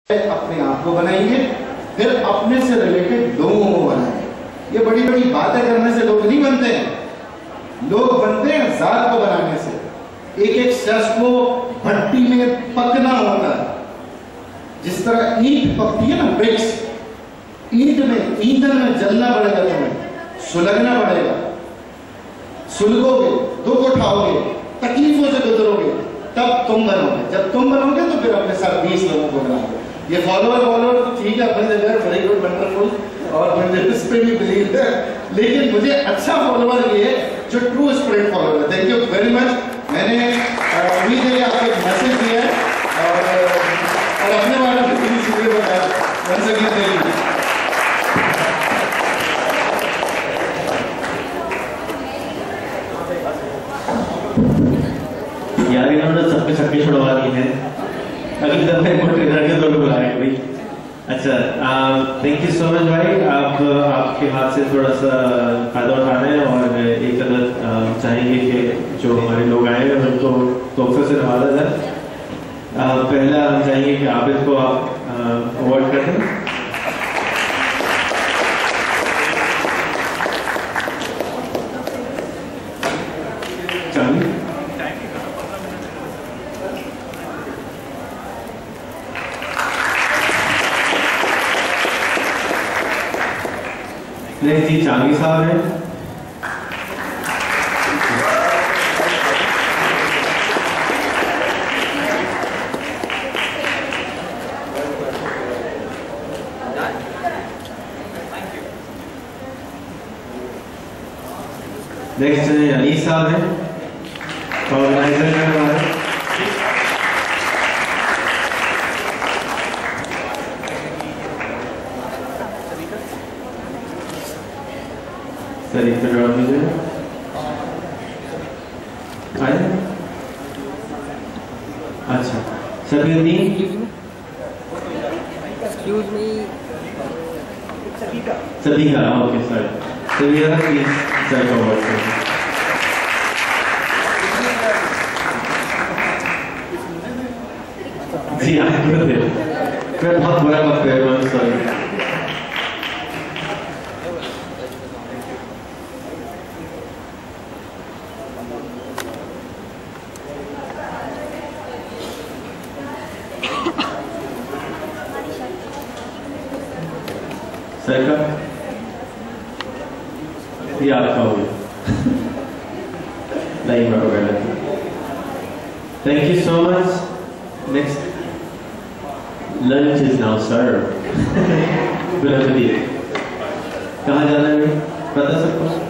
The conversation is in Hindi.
अपने आप को बनाएंगे, फिर अपने से रिलेटेड लोगों को बनाएंगे। ये बड़ी बड़ी बातें करने से लोग नहीं बनते हैं, लोग बनते हैं जात को बनाने से। एक एक शख्स को भट्टी में पकना होता है। जिस तरह ईंट पकती है ना, ब्रिक्स, ईंट में, ईंधन में जलना पड़ेगा, तुम्हें सुलगना पड़ेगा। सुलगोगे, दुख उठाओगे, तकलीफों से गुजरोगे, तब तुम बनोगे। जब तुम बनोगे तो फिर अपने साथ 20 लोगों को बनाओगे। ये फॉलोअर तो ठीक है, अपनी जगह वेरी गुड, वंडरफुल, और मुझे इस पे भी बिलीव है, लेकिन मुझे अच्छा फॉलोअर ये है जो ट्रू स्पिरिट फॉलोअर है। Thank you very much. मैंने उम्मीद है आपको एक मैसेज दिया है और अपने बारे में किसी चीजें बताया। Once again thank you. यार इन्होंने सबके छक्के छुड़वा दिए हैं। अगली दफा इनको ट्रेनर के तौर पे बुलाएंगे भाई। अच्छा, थैंक यू सो मच भाई। आप आपके हाथ से थोड़ा सा फायदा उठाना है और एक अदद चाहेंगे कि जो हमारे लोग आए हैं उनको तोहफे से नवाजा जाए। पहला हम चाहेंगे कि आबिद को आप अवार्ड कर दें। नेक्स्ट जी चांदी साहब हैं। नेक्स्ट अनीस साहब हैं, ऑर्गेनाइजर हैं हमारे। सर एक मिनट और दीजिए। आए? अच्छा सभी सभी का ओके सर, सभी का प्लीज सर को अवार्ड करें। जी आप मैं बहुत बुरा बात कर रहा हूँ, सॉरी। सर का ये आपका हो गया। नहीं बराबर। Thank you so much. Next lunch is now serve. कहाँ जाना है पता सबको?